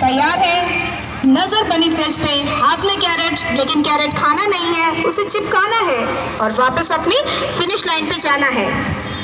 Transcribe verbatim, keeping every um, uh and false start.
तैयार है। नजर बनी फेस पे, हाथ में कैरेट, लेकिन कैरेट खाना नहीं है, उसे चिपकाना है और वापस अपनी फिनिश लाइन पे जाना है।